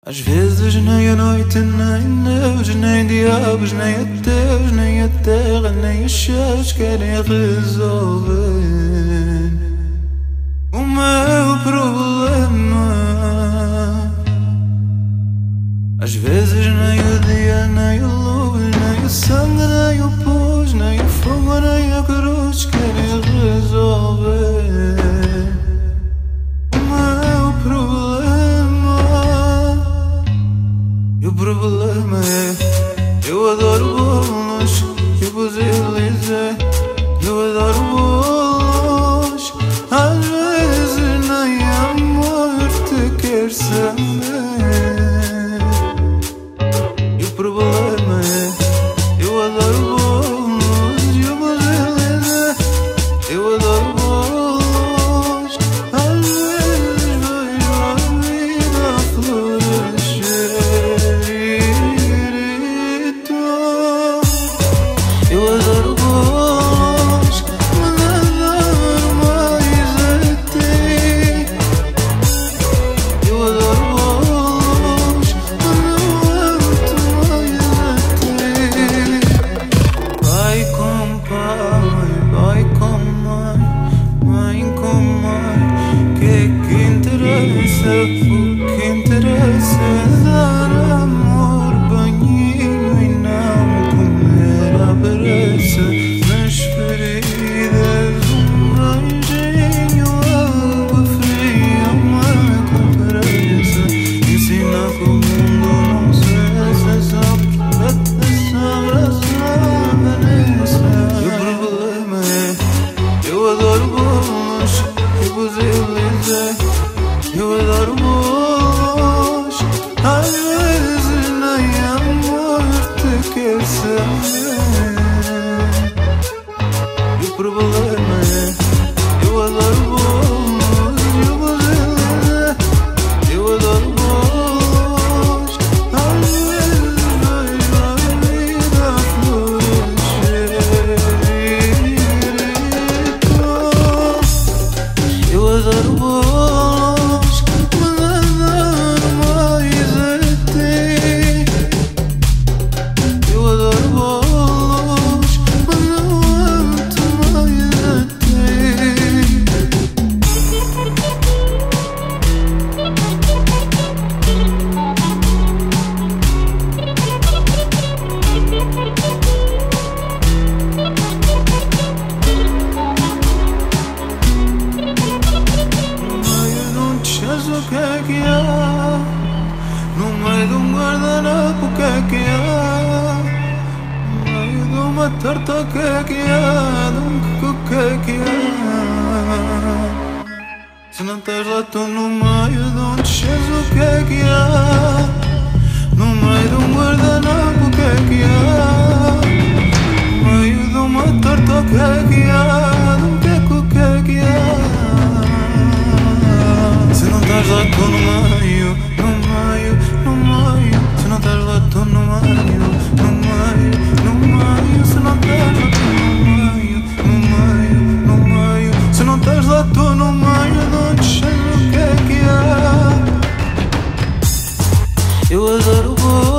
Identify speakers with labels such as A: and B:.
A: Às vezes nem a noite, nem Deus, nem diabos, nem ateus, nem a terra, nem os céus querem resolver o meu problema. Às vezes nem o dia, nem a luz, nem o sangue, nem o pus, nem o fogo, nem a cruz querem resolver o meu problema. E o problema é, eu adoro bolos, eu vos Elise, eu adoro bolos. Às vezes nem a morte quer saber. E o problema é, eu adoro bolos, eu vos Elise, eu adoro bolos. Às vezes vejo a vida florescer. Eu adoro bolos, mas adoro mais a ti. Eu adoro bolos, mas não amo mais a ti. Pai com pai com mãe com mãe. Que interessa? O que interessa é dar amor, banhinho e não comer à pressa. Nas feridas beijinho, água fria, uma compressa. Ensina que o mundo não cessa, só que abraçada nessa. E o problema é, eu adoro bolos, eu vos Elise, eu adoro bolos. Às vezes nem a morte quer saber. E o problema é, eu adoro bolos, eu vos Elise, eu adoro bolos. Às vezes vejo a vida florescer. Eu adoro bolos, mas adoro mais a ti. Eu adoro bolos, mas não amo mais a ti. No meio de um chazo, o que é que há? No meio de um guardanapo, o que é que há? No meio de uma torta, o que é que há? De um cuco, o que é que há? Se não estás lá, estou no meio de um chazo, o que é que há? No meio de um guardanapo, o que é que há? No meio de uma torta, o que é que há? De um cuco, o que é que há? Se não estás lá, estou no meio, no meio, no meio. Se não estás lá, estou no meio, no meio, no meio. Se não estás lá, estou no meio, no meio, no meio. Se não estás lá, estou no meio de onde chega, o que é que há? Eu adoro bolos.